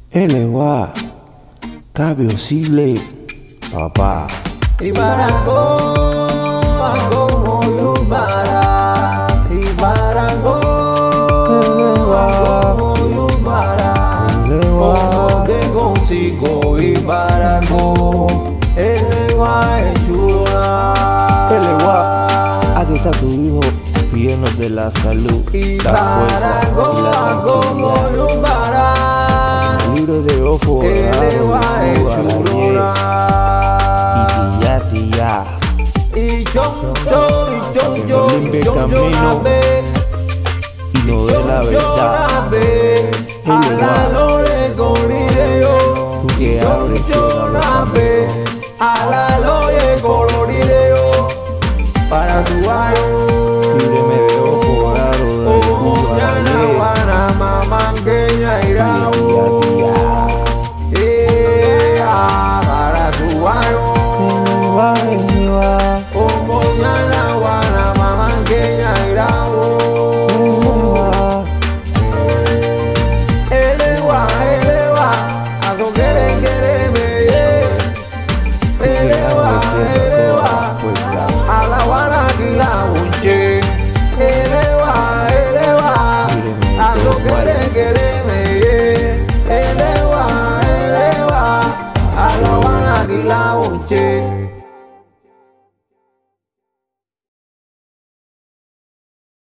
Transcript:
Elewa, Cabio Sile, papá. Ibarango, Ango Moyubara. Ibarango, Ango Moyubara. Como que consigo Ibarango. Elewa es chula. Elewa, aquí está tu hijo, pidiéndonos de la salud, la fuerza y la tranquilidad. Libro de ojo, Elewa es chula. Y tía, Y yo, limpie el camino y no de la verdad. A la lore colorideo, Tú que a la lore colorideo, para tu ayo, líbreme de ojo, raro, de como ya na wana mamanqueña irao.